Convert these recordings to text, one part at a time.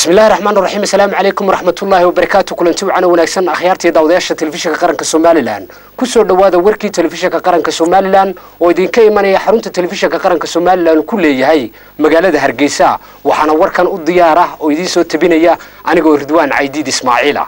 بسم الله الرحمن الرحيم. السلام عليكم ورحمة الله وبركاته. كلنتي وعنا ونكسن أخيارتي داودياشة تلفزيون قرنك سوماليلاند كسر دوادا وركي تلفزيون قرنك سوماليلاند ويدين كيمان يحرونت تلفزيون قرنك سوماليلاند كل هي مقالة هرقيسة وحنا وركن الضيارة ويدين سو تبينيا أنا جو رضوان عيديد إسماعيلة.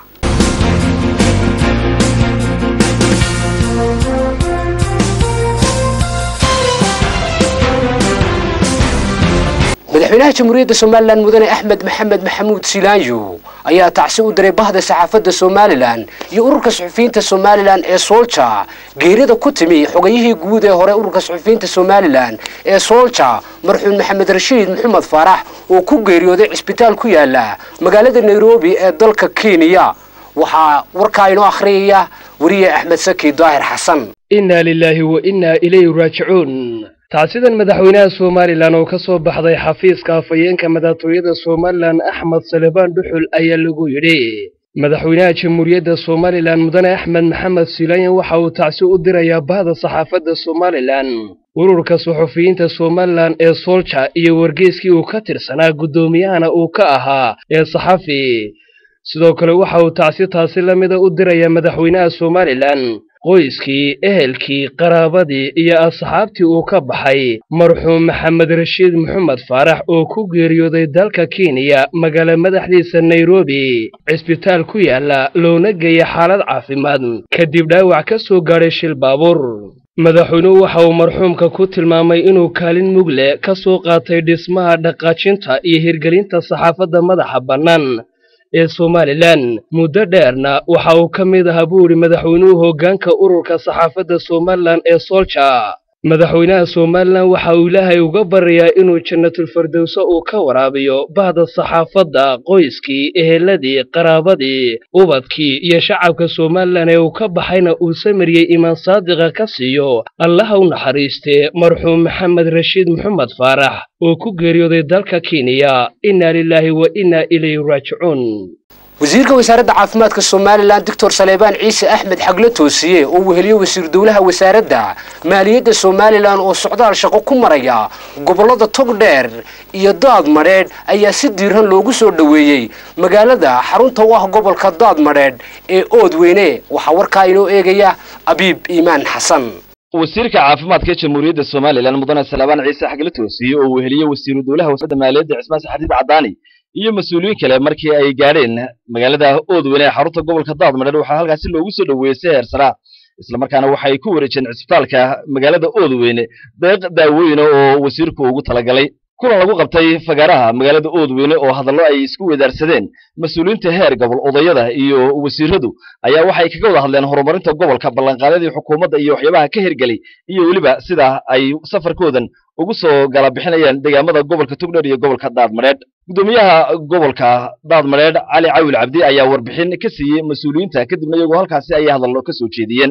مدحوينها جمهورية سوماليلاند مدني أحمد محمد محمود سيلانيو ayaa tacsi u diray bahda saxaafadda Soomaaliland iyo ururka suxufiyiinta Soomaaliland ee Solcha geerida ku timi xogayihii guud ee hore ururka suxufiyiinta Soomaaliland ee Solcha marxuum Maxamed Rashiid Maxamed Faarax oo ku geeriyooday isbitaal ku yaala magaalada Nairobi ee dalka Kenya. waxaa warkaa inoo akhriyaya wariye Axmed Saki Daahir Xasan. inna lillahi wa inna ilayhi raaji'uun. تعسيدا مدحوينها سوماليلاند oo ka soo baxday xafiiska afayeenka madaxtooyada Soomaaliland Axmed Salebaan Dhuxul ayaa lagu yiri madaxweynaha jamhuuriyadda Soomaaliland mudane Axmed Maxamed Silaanyo waxa uu tacsi u dirayaa bahda saxaafadda Soomaaliland ururka suxufiyiinta Soomaaliland ee Solcha iyo wargeyskii uu ka tirsanaa gudoomiyahana uu ka ahaa ee saxafi sidoo kale waxa uu taasi lamid ah u dirayaa madaxweynaha Soomaaliland qoyskii ehelkii qaraabadii iyo asxaabtii uu ka baxay marxuum Maxamed Rashiid Maxamed Faarax oo ku geeriyooday dalka Kenya magaalada madaxdiisa Nairobi isbitaal ku yaala loona geeyay xaalad caafimaad kadib dhaawac ka soo gaaray shil baabuur. madaxweynuhu waxa uu marxuumka ku tilmaamay inuu kaalin mug leh ka soo qaatay dhismaha dhaqaajinta iyo hirgelinta saxaafadda madaxa bannaan ee Soomaaliland muddo dheerna waxa uu ka mid ahaa buuri madaxweynuhu hoggaanka ururka saxaafadda Soomaaliland ee Solcha. madaxweynaha Soomaaliland waxa uu Ilaahay uga baryaa inuu jannatul firdaws uu ka waraabiyo bahda saxaafadda qoyskii eheladii qaraabadii ubadkii iyo shacabka Soomaaliland ee uu ka baxayna uu samariyay iimaan saadiqa ka siiyo Allah u naxariiste marxuum Maxamed Rashiid Maxamed Faarax oo ku geeriyooday dalka Kenya. inna lillahi wa inna ilayhi raaji'uun. وزير وزارة عافمات الصوماليلاند دكتور سليمان عيسى أحمد حقله توصية وهليو وزير دولها وزارة مالية الصوماليلاند وسعودال شقو كمريا قبلة تقدر يضاد مريض أي سديرهن لوجو سور دويي مقالة حرون تواه قبل كضاد مريض أود وينه وحور كاينو إيجيا أبيب إيمان حسن. وزير عافمات جمهورية الصوماليلاند مدن سليمان عيسى حقله توصية وهليو وزير دولها وزارة مالية عثمان حديد عداني iyo mas'uuliyiin kale markii ay gaareen magaalada Oodweyne xarunta gobolka Daadmareed waxa halkaas loogu soo dhaweeyay heersara isla markaana waxay ku wareejeen isbitaalka magaalada Oodweyne deeq daaweyn oo wasiirku ugu talagalay kulan lagu qabtay fagaaraha magaalada Oodweyne oo hadallo ay isku wadaarsadeen mas'uuliyiinta heer gobol odayada iyo wasiiradu ayaa waxay kaga wada hadleen horumarinta gobolka ballanqaadyada xukuumadda iyo waxyaabaha ka hirgalay iyo waliba sida ay safarkoodan ugu soo gala bixinayaan deegaamada gobolka Togdheer iyo gobolka Daadmareed. gudoomiyaha gobolka Daadmareed Cali Caawil Cabdi ayaa warbixin ka siiyay mas'uuliyiinta kadibna iyagoo halkaas ay hadallo ka soo jeediyeen.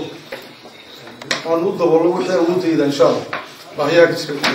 aan u dabalo wixii ugu diiday insha Allah waxyaag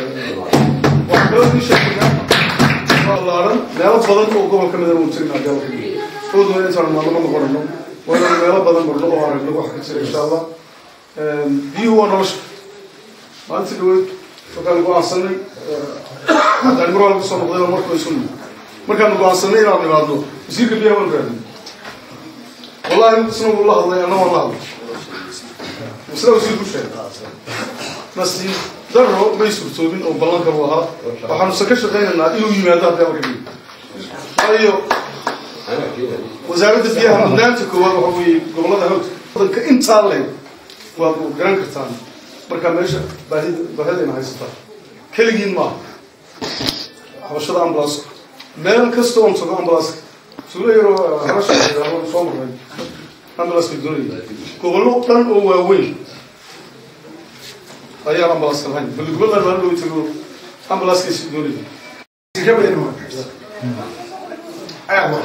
meelo badan oo gobolka Midowga uu tirnaa dalka Oodweyne intaan maalmo noqono wala meelo badan marno oo aragno wax ka jira insha Allah biyo nolosha maanta dawlad وكان قاصني هذا المرة اللي صار مقدار مرة كويسون ما كان قاصني لا نبادو يصير كبير ولا كذا والله سنو والله الله أنا والله وسلو يصير كل شيء بس دروا ما يصير توبين أو بلانك وها وحنا سكش غيرنا إيوه يماذا هذا كبير أيوه وزارة البيئة من ناتك وهو قبل هذا هو كإنت صالح وجران كتان marka meesha baahida haysta kaligiin ma hawshada ambulance meel kasta oo soo ambulance suulayro harashada oo soo maray ambulance bidooy gobollo dhan oo waaweyn ayaa ambulance lahayn bal gobolada baan loo tago ambulance kiisi doonay jabeen ma ayaa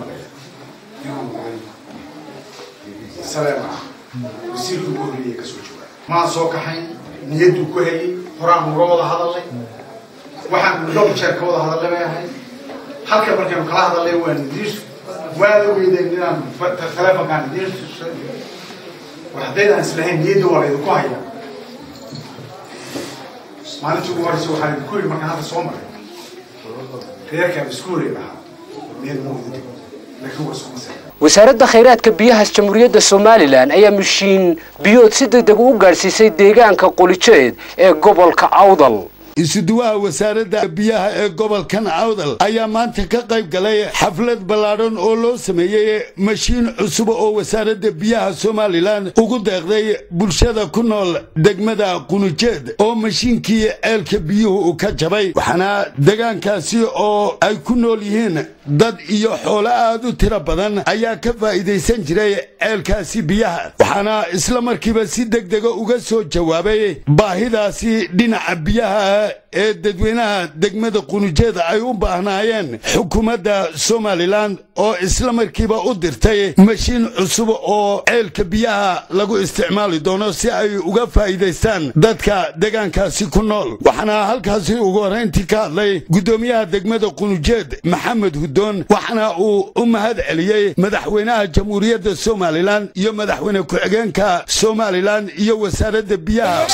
salaam wasiirku gobolka ka soo jooga ما سوق حين نيدو كهي قرآن مراد هذا اللي واحد من دول شركة هذا اللي ما هي حركة بركة كلا هذا اللي هو نديش ولا ويدنا ثلاثة كان نديش وحدينا نسلهم نيدو ولا يدكوها ما نتوقع ورسوا حالي كل مكان هذا صومر هيك بسكوري بها wasaaradda khayraadka biyaha jamhuuriyadda Soomaaliland ayaa mishiin biyood si degdeg u gaarsiisay deegaanka Qolijeed ee gobolka Awdal. isuduwaha wasaaradda biyaha ee gobolkan Awdal ayaa maanta ka qayb galay xaflad ballaaran oo loo sameeyay mashiin cusub oo wasaaradda biyaha Soomaaliland ugu deeqday bulshada ku nool degmada Qolijeed oo mashiinkii ceelka biyuhu ka jabay waxaana deegaankaasi oo ay ku nool yihiin dad iyo xoolo aad u tiro badan ayaa ka faa'iideysan jiray ceelkaasi biyaha waxaana isla markiiba si degdeg uga soo jawaabay baahidaasi dhinaca biyaha ee dadweynaha degmada Qolijeed ay u baahnaayeen xukuumadda Soomaaliland oo isla markiiba u dirtay mashiin cusub oo ceelka biyaha lagu isticmaali doono si ay uga faa'iideystaan dadka deegaankaasi ku nool waxaana halkaasi ugu horeyntii ka hadlay gudoomiyaha degmada Qolijeed Maxamed Hudoon waxaana uu u mahad celiyay madaxweynaha jamhuuriyadda Soomaaliland iyo madaxweyne ku-xigeenka Soomaaliland iyo wasaaradda biyaha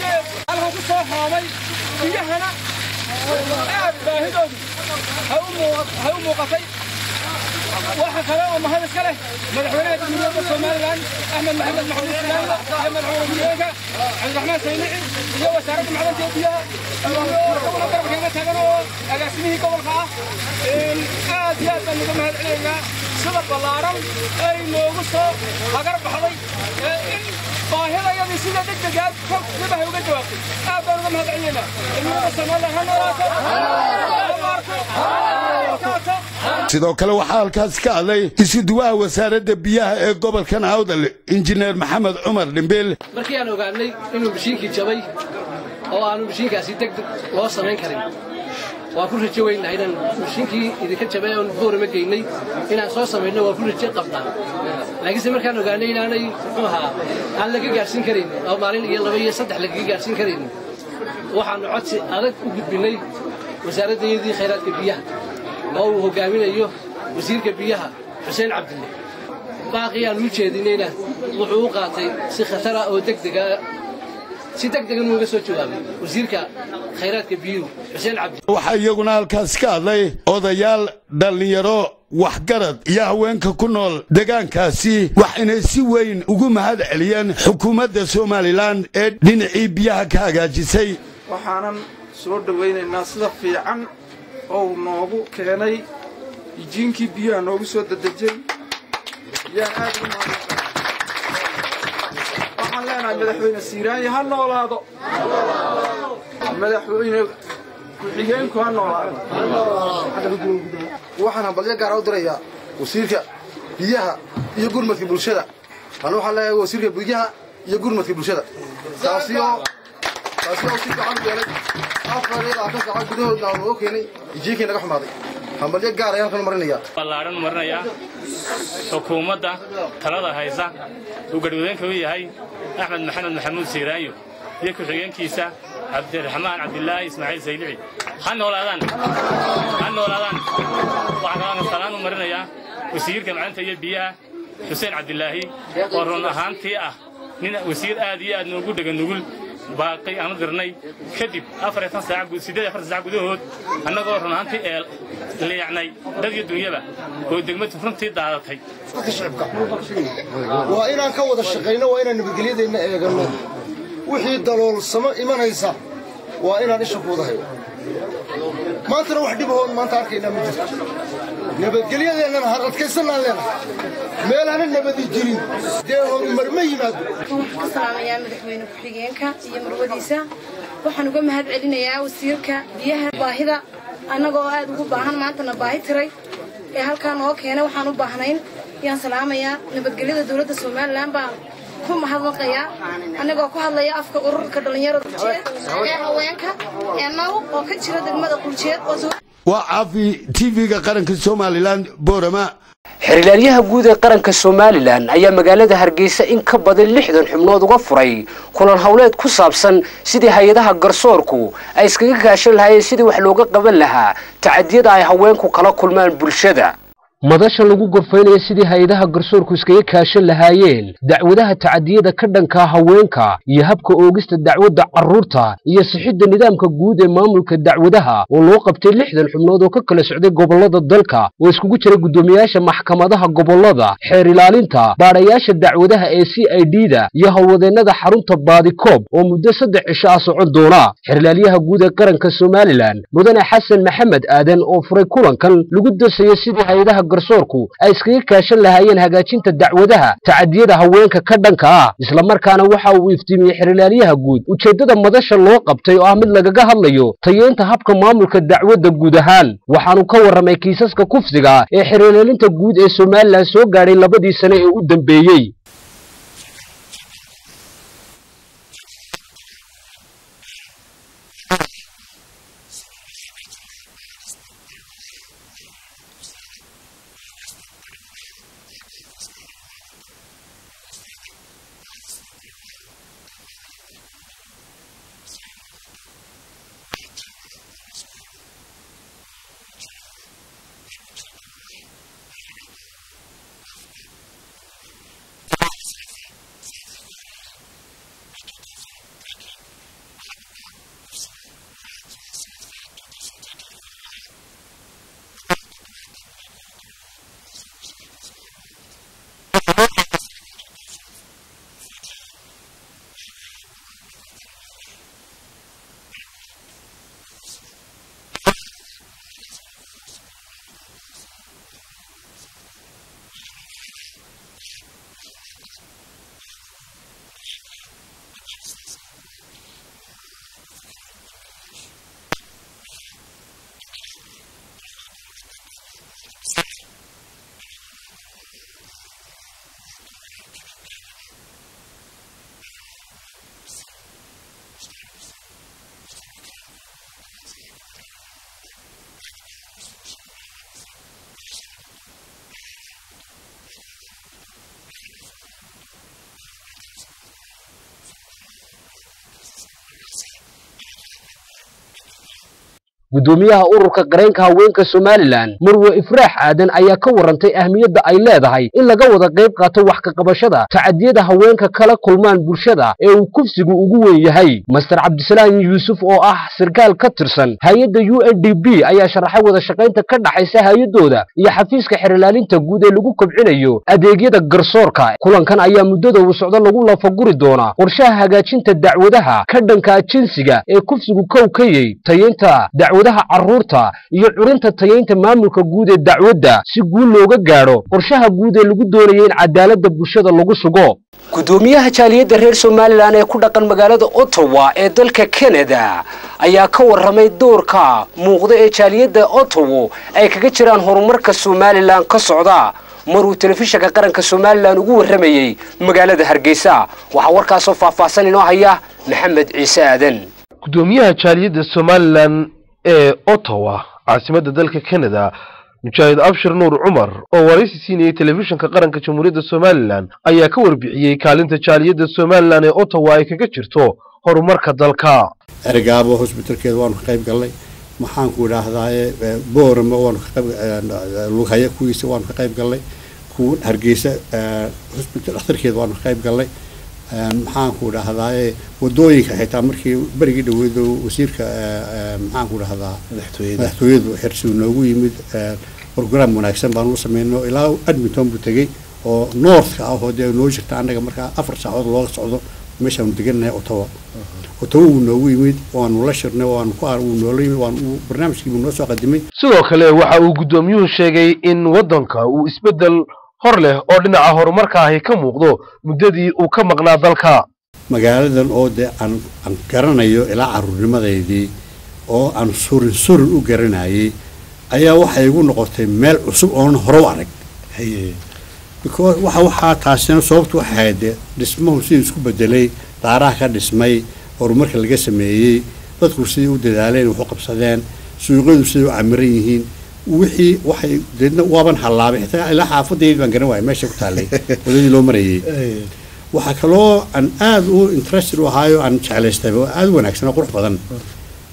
biyahana aad baahidoodu ha u muuqatay waxa kale oo mahad iska leh madaxweynaha jamhuuriyadda Soomaaliland Axmed Maxamed Maxamuud Silaan iyo madaxweynaha Cabdiraxmaan Saynici iyo wasaaradda macdanta biyaha iyo garabkeena taagan oo agaasimihii gobolka ah aad iyo aad baan uga mahad celinaynaa sida ballaaran ay noogu soo hagar baxday in baahidayadii sida degdegaad kolkiiba uga jawaabtay aad baan uga mahad celinaynaa jamhuuriyadda Soomaaliland ha noolaato sidoo kale waxaa halkaas ka hadlay isuduwaha wasaaradda biyaha ee gobolkan Awdal injineer Maxamed Cumar Dhimbeel markii aan ogaanay inuu mashiinkii jabay oo aanu mashiinkaasi degdeg loo samayn karin waa ku rajo weynahay inaan mashiinkii idinka jabay oo boorama geynay inaan soo samayno waa ku rajo qabnaa laakiinse markaan ogaanay inaanay aan laga gaarsiin karin oo maalin iyo laba iyo saddex laga gaarsiin karin waxaanu codsi adag u gudbinay wasaaradda khayraadka biyaha oo uu hogaaminayo wasiirka biyaha Xuseen Cabdille baaqiyaan u jeedinayna wuxuu u qaatay si khatar ah oo degdeg ah si degdeg ah uga soo jawaabay wasiirka khayraadka biyaha Xuseen Cabdille waxa iyaguna halkaas ka hadlay odayaal dhalinyaro waxgarad iyo haweenka ku nool deegaankaasi waxayna si weyn ugu mahad celiyeen xukuumadda Soomaaliland ee dhinacii biyaha ka hagaajisay waxaanan soo dhaweynaynaa sida fiican oo noogu keenay jiinkii biyaha noogu soo dadajay yaan aad u mahadsan waxaan leenahay madaxweyne Siiraan ha noolaado madaxweyne ku-xigeenku ha noolaado waxaan balyo gaar ah u dirayaa wasiirka biyaha iyo gurmadka bulshada waxaan leeyahay wasiirka biyaha iyo gurmadka bulshada taasi oo si gacan yeelay afariida ka socod gudahooda oo keenay jiinkii naga xumaaday hambalyo gaar ah ayaan marinaya ballaaran marinaya xukuumadda talada haysa uu garwadeenka u yahay Axmed Maxamed Maxamuud Siiraan iyo ku-xigeenkiisa Cabdiraxmaan Cabdillaahi Ismaaciil Saylici ha noolaadaan waxaan salaam marinaya wasiirka macdanta iyo biyaha Xuseen Cabdillaahi oo run ahaantii ah nin wasiir aad iyo aad noogu dhagan nugul باقي أنا درني كذب أفريقيا ساعة سيدة أفريقيا ساعة جدود أنا قارن هانتي اللي يعني دقي الدنيا بقى ودقمة فرنتي دعاتي وإنا كود الشقينا وإنا نبقليد إن قلنا وحيد دلول السماء إيمان هيسا وإنا نشوف وضعه ما ترى وحدي بهون ما تعرفين مجد نبقليد إننا هرت كيسنا لنا ميلان نبدي جرين دهون مرمي ماد السلام يا مدحوينك حقيقة يا مروديسا waxaan uga mahad celinayaa wasiirka biyaha baahida anagoo aad ugu baahan maanta baahi tiray ee halkaan oo keenay waxaan u baahnayn yaan salaamayaa nabadgelyada dawladda Soomaaliland baa ku mahadnaqaya anagoo ku hadlaya afka ururka dhalinyarada ee haweenka ee naw oo ka jira degmada Qolijeed oo waa caafi TV-ga qaranka Soomaaliland Boorama xiriiryaha guud ee qaranka Soomaaliland ayaa magaalada Hargeysa in ka badan 60 xubnood uga furay kulan hawleed ku saabsan sidii hay'adaha garsoorku ay iskaga gaashan lahaayeen sidii wax looga qaban lahaa tacadiyada ay haweenku kala kulmaan bulshada madasha lagu gorfaynayo sidii hay'adaha garsoorku iskaga kaashan lahaayeen dacwadaha tacadiyada ka dhanka haweenka iyo habka oogista dacwadda carruurta iyo sixidda nidaamka guud ee maamulka dacwadaha oo loo qabtay 60 xubnood oo ka kala socday gobollada dalka oo iskugu jira gudoomiyaasha maxkamadaha gobollada xeer ilaalinta baadhayaasha dacwadaha ee CID-da iyo howlwadeennada xarunta baadikoob oo muddo 3 cisho ah socon doona xeer ilaaliyaha guud ee qaranka Somaliland mudane Xasan Maxamed Aadan oo furay kulankan lagu doorsayo sidii hay'adaha garsoorku ay iskaga kaashan lahaayeen hagaajinta dacwadaha tacadiyada haweenka ka dhanka ah isla markaana waxa uu iftiimiyay xeer ilaaliyaha guud ujeedada madasha loo qabtay oo ah mid lagaga hadlayo tayeenta habka maamulka dacwadda guud ahaan waxaanu ka warramay kiisaska kufsiga ee xeer ilaalinta guud ee Somaliland soo gaaray 2 sano ee u dambeeyay gudoomiyaha ururka qareenka haweenka Somaliland Marwe Ifraax Aadan ayaa ka warantay ahmiyadda ay leedahay in laga wada qayb qaato wax ka qabashada tacadiyada haweenka kala kulmaan bulshada ee uu kufsigu ugu weyn yahay Master Cabdisalaam Yuusuf oo ah sarkaal ka tirsan hay'adda UNDP ayaa sharaxay wada shaqaynta ka dhaxaysa hay'adooda iyo xafiiska xeer ilaalinta guud ee lagu kobcinayo adeegyada garsoorka kulankan ayaa muddada uu socdo lagu lafaguri doona qorshaha hagaajinta dacwadaha ka dhanka jinsiga ee kufsigu kowkayay tayeenta carruurta iyo curinta tayeynta maamulka guud ee dacwadda si guul looga gaaro qorshaha guud ee lagu doonayo in cadaaladda bulshada lagu sugo gudoomiyaha jaaliyadda reer Somaliland ee ku dhaqan magaalada Ottawa ee dalka Canada ayaa ka warramay doorka muuqda ee jaaliyadda Ottawa ay kaga jiraan horumarka Somaliland ka socda maruu telefishinka qaranka Somaliland ugu warramayay magaalada Hargeysa waxa warkaas oo faahfaahsan inoo haya Maxamed Ciise Aadan gudoomiyaha jaaliyadda Somaliland ee Ottawa caasimadda dalka Canada Mujaahid Abshir Nuur Umar oo waraysi siinayay telefishinka qaranka Jamhuuriyadda Somaliland ayaa ka warbixiyay kaalinta jaaliyadda Somaliland ee Ottawa ay kaga jirto horumarka dalka ergaabo hospitalkeeda waan ka qayb galnay maxaan ku idhaahdaaye boorama waan ka qayb lugaya kuwiisa waan ka qayb galnay ku Hargeysa hospital dhakhtarkeeda waan ka qayb galnay maxaan ku idhaahdaaye wadooyinka xitaa markii barigii dhaweyd wasiirka maxaan ku idhaahdaa madaxtooyadu xirsi noogu yimid program wanaagsan baan u sameynay ilaa Edmonton buu tagay oo north-ka ah oo noo jirta anaga markaa 4 saacadood loo socdo meeshaan degannahay Ottawa uu noogu yimid waanu la shirnay waanu ku noolay waanu barnaamijkii noo soo qadimay sidoo kale waxa uu gudoomiyuhu sheegay in wadanka uu isbedel hor leh oo dhinaca horumarka ah ka muuqdo muddadii uu ka maqnaa dalka magaaladan oo aan garanayo ilaa caruurnimadeedii oo aan surin u garanayay ayaa waxay igu noqotay meel cusub oo hore u arag because waxa taasina sababtu waxay ahayd dhismuhu si isku bedelay taariikh ka dhismay horumarka laga sameeyay dadku sidii u dadaaleen wax u qabsadeen suuqyadu sidii u camiran yihiin wixii waxay deedna waaban halaabay xitaa ilaa xaafadeed baan garan waayay meesha ku taalay wadadii loo marayay waxa kaloo aan aad u interest u ahaayo aan jeclaystay oo aad wanaagsan oo qurux badan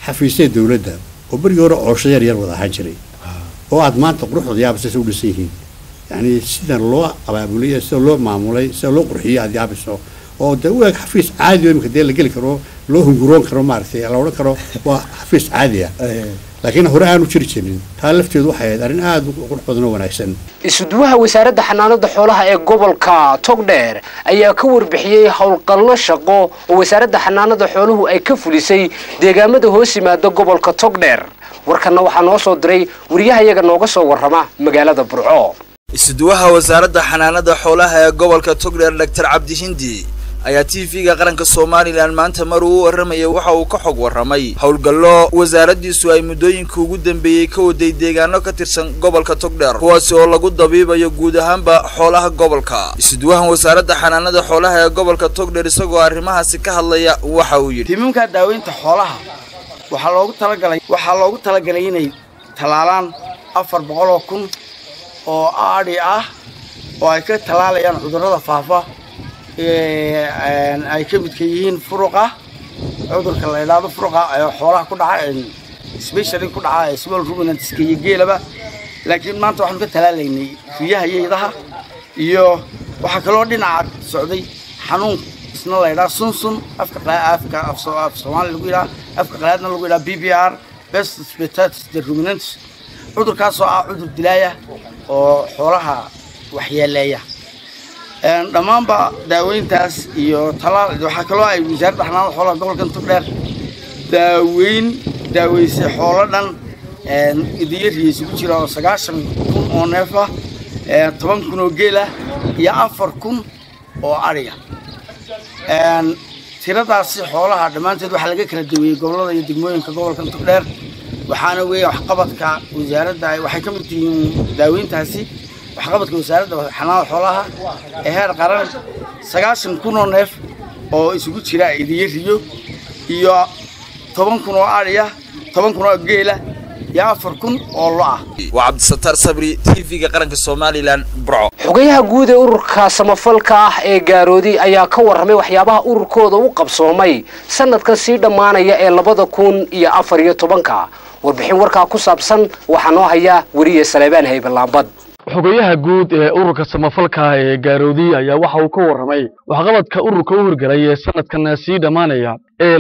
xafiisyada dawladda oo barigii hore cooshada yar wada ahaan jiray oo aad maanta quruxda yaabsay u dhisan yihiin يعني سيدا لو أبابولية سيدا لو معمولي سيدا لو قرحية هذه عبسه oo dawlad xafiis caadi ah imka la gali karo loo hunguroon karo maartay la oran karo waa xafiis caadi ah laakiin hore aanu jiri jirin taa lafteedu waxay ahayd arrin aad u qurux badan oo wanaagsan isuduwaha wasaaradda xanaanada xoolaha ee gobolka Togdheer ayaa ka warbixiyay howlgallo shaqo oo wasaaradda xanaanada xooluhu ay ka fulisay deegaamada hoos yimaada gobolka Togdheer warkana waxaa noo soo diray wariyahayaga nooga soo warrama magaalada Burco isuduwaha wasaaradda xanaanada xoolaha ee gobolka Togdheer Dr. Cabdi Hindi ayaa TV-ga qaranka Soomaaliland maanta mar uu warramay waxa uu ka xog warramay howlgallo wasaaraddiisu ay muddooyinka ugu dambeeyay ka waday deegaano ka tirsan gobolka Togdheer kuwaas oo lagu dabiibayo guud ahaanba xoolaha gobolka isuduwahan wasaaradda xanaanada xoolaha ee gobolka Togdheer isagoo arrimahaasi ka hadlaya waxa uu yiri tiimka daaweynta xoolaha waxaa loogu talagalay inay talaalaan 400,000 oo aadi ah oo ay ka talaalayaan cudurrada faafa ay ka mid yihiin furuqa cudurka la yiraahdo furuqa ee xoolaha ku dhaca especially ku dhaca small ruminants iyo geelaba laakiin maanta waxaan ka talaalaynay riyaha iyo idaha iyo waxa kale oo dhinaca socday xanuun isna la yiraahdo sunsun afka Soomaali lagu yiraahdo afka qalaadna lagu yiraahdo BBR best species the ruminants cudurkaas oo ah cudur dilaaya oo xoolaha waxyeeleeya dhamaanba daaweyntaas iyo talaal waxa kale oo ay wasaaradda xanaanada xoolaha gobolka Togdheer daaweysay xoolo dhan idiyadiisu ku jira 90,000 oo neef ah 10,000 oo geel ah iyo 4,000 oo ariga tiradaasi xoolaha dhamaanteed waxa laga kala daweeyay gobolada iyo degmooyinka gobolka Togdheer waxaana weey wax qabadka wasaaradda waxay ka mid yihiin daaweyntaasi waxqabadka wasaaradda xanaanada xoolaha ee heer qaran 90,000 oo neef oo isugu jira idiyadiyo iyo 10,000 oo ariga 10,000 oo geela iyo 4,000 oo lo ah waa Cabdisatar Sabri TV-ga qaranka Soomaaliland Burco xogayaha guud ee ururka samafalka ah ee Gaaroodi ayaa ka warramay waxyaabaha ururkooda u qabsoomay sanadkan sii dhamaanaya ee 2014 warbixin warka ku saabsan waxa noo haya wariye Saleebaan Haybalaambad xogayaha guud ee ururka samafalka ee Gaaroodi ayaa waxa uu ka warramay waxqabadka ururka u hirgalay ee sanadkan sii dhamaanaya ee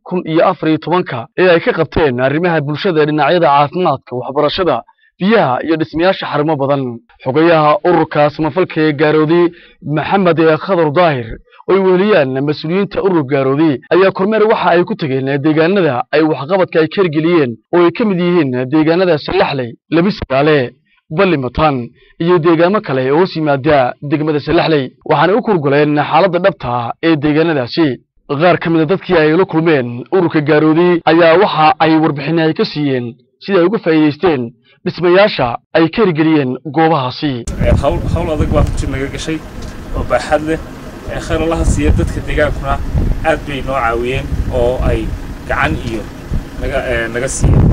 2014 ee ay ka qabteen arrimaha bulshada dhinacyada caafimaadka waxbarashada biyaha iyo dhismayaasha xarumo badan xogayaha ururka samafalka ee Gaaroodi Maxamed Khadar Daahir oo weeliyaan mas'uuliyiinta ururka Gaaroodi ayaa kormeer waxa ay ku tageen deegaanada ay waxqabadka ay kargeliyeen oo ay ka mid yihiin deegaanada Salaxley Labisgaale Ballimatan iyo deegaamo kale oo simaada degmada Salaxley waxaana u kurguleen xaaladda dhabta ee deegaanadaasi qaar ka mid ah dadkii ay la kulmeen ururka Gaaroodi ayaa waxa ay warbixinay ka siiyeen sida ay uga faa'iideysteen dhismayaasha ay kargeliyeen goobahaasi hawl adag waa ku naga gashay oo baaxad leh khayr Allah siiyo dadka deegaankuna aad bay noo caawiyeen oo ay gacan iyo naga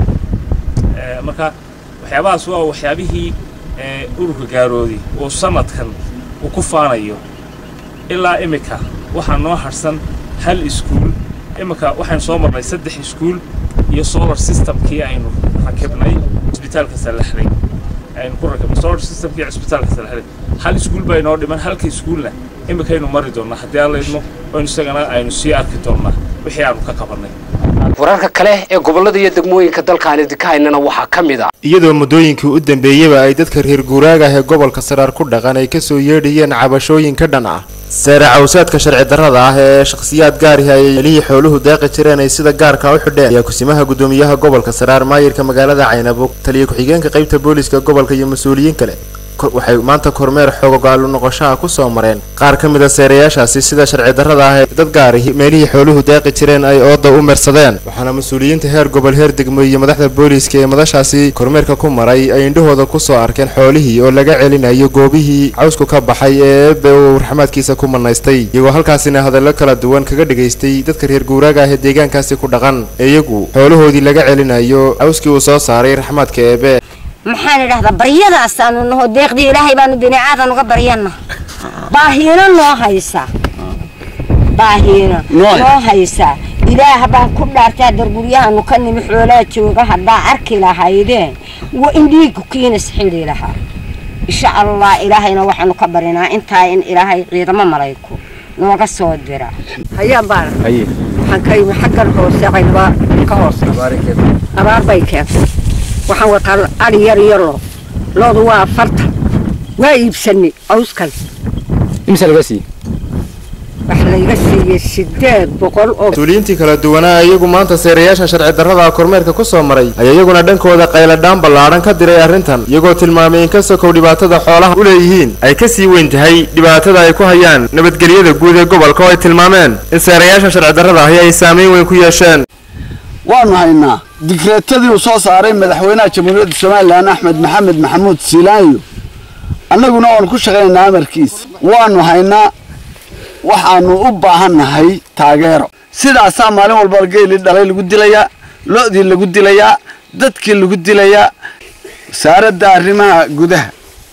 siiyeen marka waxyaabahaas waa waxyaabihii ururka Gaaroodi oo sanadkan uu ku faanayo ilaa imika waxa noo harsan hal iskuul imika waxaan soo marnay 3 iskuul iyo solar system-kii aynu rakibnay isbitaalka Salaxley aynu ku rakibnay solar system-kii isbitaalka Salaxley hal iskuul bay noo dhiman halka iskuulna imika aynu mari doonaa haddii aan leedno oo isagana aynu sii arki doonaa wixii aanu ka qabanay wararka kale ee gobolada iyo degmooyinka dalkaani dikaynana waxa kamid ah iyadoo muddooyinkii u dambeeyay ay dadka reer guuraaga ah ee gobolka Saraar ku dhaqan ay ka soo yeedhiyeen cabashooyin ka dhan ah sare cawsaadka sharci darrada ah ee shakhsiyaad gaar ah ay leeyihiin xooluhu deeqi jireen ay sida gaarka u xidheen ayaa kusimaha gudoomiyaha gobolka Saraar maayirka magaalada Caynabo taliye ku-xigeenka qaybta booliska gobolka iyo mas'uuliyiin kale waxay maanta kormeer xooggaal u noqoshaha ku soo mareen qaar ka mid ah seerayaashaasi sida sharci darrada ah ee dad gaar ah meelihii xooluhu deeqi jireen ay ooda u meersadeen waxaana mas'uuliyiinta heer gobol heer degmo iyo madaxda booliska ee madashaasi kormeerka ku maray ay indhahooda ku soo arkeen xoolihii oo laga celinayo goobihii cawsku ka baxay ee uu raxmaadkiisa ku manaystay iyagoo halkaasina hadallo kala duwan kaga dhageystay dadka reer guuraaga ah ee deegaankaasi ku dhaqan iyagu xoolahoodii laga celinayo cawskii uu soo saaray raxmaadka eebe maxaan idhahdaa baryadaas aanu naho deeqdii ilaahay baanu dinacaadan uga baryana baahiina noo haysa ilaah baan ku dhaartaa darguryahaanu ka nimi xoolaa jooga haddaa arki lahaydeen waa in dhiigku kiina isxidhi lahaa insha allah ilaahayna waxaanu ka barinaa intaa in ilaahay ciidamo malayku nooga soo dira hayaan baan waxaan ka yimi xaggan hoose qayba ka hoose abaar bay keentay waxaan wataa ari yar yaro loodu waa 40 waa iibsanay awskan imsa laga sii waxa laga siiyay 800 oo tuuliintii kala duwanaa iyagu maanta seerayaasha sharci darrada kormeerka ku soo maray ayaa iyaguna dhankooda qayladhaan ballaaran ka diray arrintan iyagoo tilmaamay in ka sokow dhibaatada xoolaha u leeyihiin ay ka sii weyn tahay dhibaatada ay ku hayaan nabadgelyada guud ee gobolka oo ay tilmaameen in seerayaasha sharci darrada ahi ay saameyn weyn ku yeesheen waanu haynaa dikreetadii uu soo saaray madaxweynaha jamhuuriyadda Soomaaliland Axmed Maxamed Maxamuud Siilaanyo annaguna waan ku shaqeynaa amarkiisa waanu haynaa waxaanu u baahanahay taageero sidaas maalin walba geeli dhalay lagu dilayaa lo'dii lagu dilayaa dadkii lagu dilayaa wasaaradda arrimaha gudaha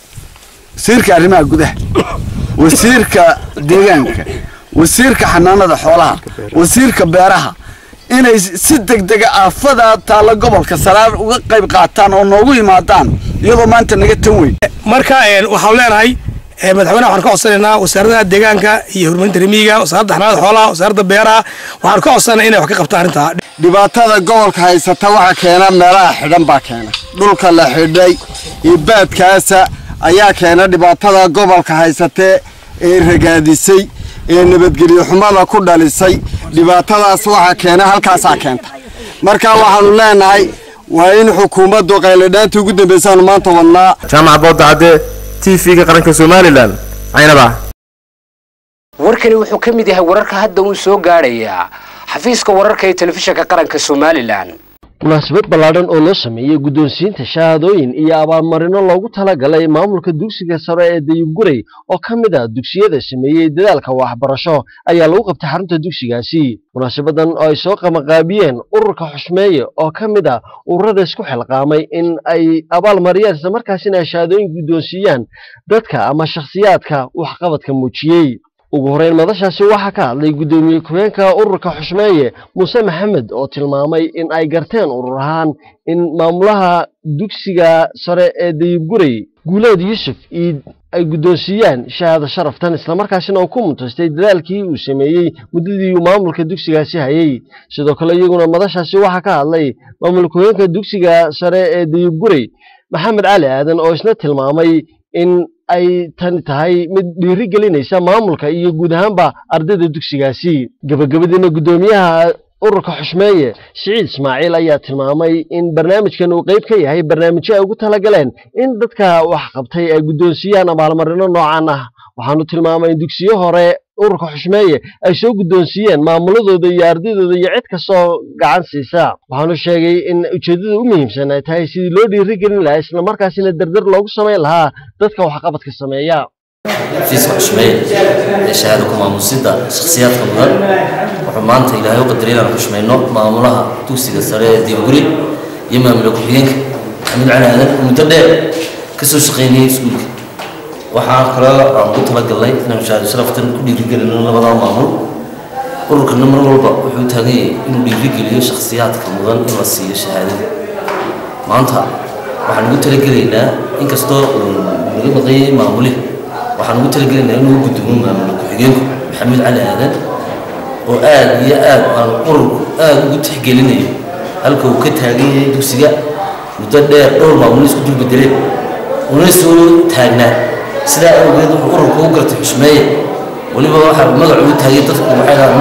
wasiirka deegaanka wasiirka xanaanada xoolaha wasiirka beeraha inay si degdeg ah aafada taala gobolka Saraar uga qayb qaataan oo noogu yimaadaan iyadoo maanta naga tan weyn marka waxaan leenahay madaxweynaha waxaan ka codsanaynaa wasaaradda deegaanka iyo horumarinta rimiga wasaaradda xanaanada xoolaha wasaaradda beeraha waxaan ka codsanaynaa inay wax ka qabtaan arrinta dhibaatada gobolka haysata waxa keena meelaha xidhan baa keena dhulka la xidhay iyo baadkaasa ayaa keena dhibaatada gobolka haysata ee ragaadisay ee nabadgelyo xumada ku dhalisay dhibaatadaas waxa keena halkaas keenta marka waxaanu leenahay waa in xukuumaddu qayladhaanta ugu dambeysaan maanta wadnaa jaamac boodacade TV-ga qaranka Soomaaliland aynaba warkani wuxuu ka mid yahay wararka hadda uu soo gaaraya xafiiska wararka ee telefishinka qaranka Soomaaliland munaasabad ballaaran oo loo sameeyay guddoonsiinta shahaadooyin iyo abaalmarino loogu talagalay maamulka dugsiga sare ee Dayuguray oo ka mid ah dugsiyada sameeyay dadaalka waxbarasho ayaa lagu qabtay xarunta dugsigaasi munaasabadan oo ay soo qabanqaabiyeen ururka Xushmeeye oo ka mid ah ururada isku xilqaamay in ay abaalmariyaan isla markaasina shahaadooyin guddoonsiiyaan dadka ama shakhsiyaadka waxqabadka muujiyay ugu horeyn madashaasi waxa ka hadlay gudoomiye ku-xigeenka ururka Xushmeeye Muuse Maxamed oo tilmaamay in ay garteen urur ahaan in maamulaha dugsiga sare ee Dayuguray Guuleed Yuusuf ay guddoonsiiyaan shahaado sharaftan isla markaasina uu ku mutaystay dadaalkii uu sameeyay muddadii uu maamulka dugsigaasi hayay sidoo kale iyaguna madashaasi waxa ka hadlay maamulka ku-xigeenka dugsiga sare ee Dayuguray Maxamed Cali Aadan oo isna tilmaamay in ay tan tahay mid dhiiri gelinaysa maamulka iyo guud ahaanba ardayda dugsigaasi gabagabadina gudoomiyaha ururka Xushmeeye Siciid Ismaaciil ayaa tilmaamay in barnaamijkan uu qayb ka yahay barnaamijyo ay ugu talagaleen in dadka wax qabtay ay guddoonsiyaan abaalmarino noocan ah waxaanu tilmaamay in dugsiyo hore ururka Xushmeeye ay soo guddoonsiyeen maamuladooda iyo ardaydooda iyo cid kastoo gacan siisa waxaanu sheegay in ujeedada ugu muhiimsan ay tahay sidii loo dhiiri gelin lahaa isla markaasina dardar loogu sameyn lahaa dadka waxqabadka sameeya fiiska Xushmeeye ee shahaado ku maamusida shakhsiyaadka mudan wuxuu maanta ilaahay u qadaray inaan xushmeyno maamulaha dugsiga sare ee Dayuguray iyo maamulka ku-xigeenka Maxamed Cali Aadan oo muddo dheer ka soo shaqeynayay iskuulka waxaan kala ugu talagalnay inaan shahaado sharaftan ku dhiirigelino labada maamul ururkana mar walba wuxuu taagay inuu dhiirigeliyo shakhsiyaadka mudan in la siiyo shahaadada maanta waxaan ugu talagelaynaa inkastoo laga maqayay maamulihi waxaan ugu talagelaynaa inuu gudoomo maamulka ku-xigeenku Maxamed Cali Aadan oo aad iyo aad aan ururku aad ugu tixgelinayo halka uu ka taagan yahay dugsiga muddo dheer dhowr maamul isku dul bedelay una soo taagnaa sida awgeed wuxuu ururku u gartay Xushmeeye waliba waxa magacu u taagay dadku waxay raadaan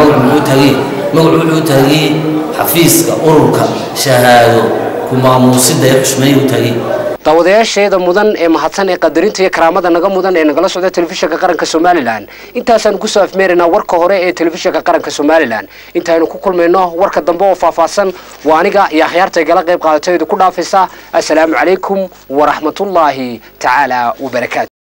magacu u taagay xafiiska ururka shahaado ku maamusida Xushmeeye u taagay dawadayaasheeda mudan ee mahadsan ee qadarinta iyo karaamada naga mudan ee nagala socda telefishinka qaranka Soomaaliland intaasaan ku soo afmeerinaa warka hore ee telefishinka qaranka Soomaaliland intaaynu ku kulmayno warka dambe oo faahfaahsan waa aniga iyo akhyaarta igala qayb qaadatay ku dhaafaysa assalaamu calaykum wa rahmatullaahi ta'ala wa barakaatuh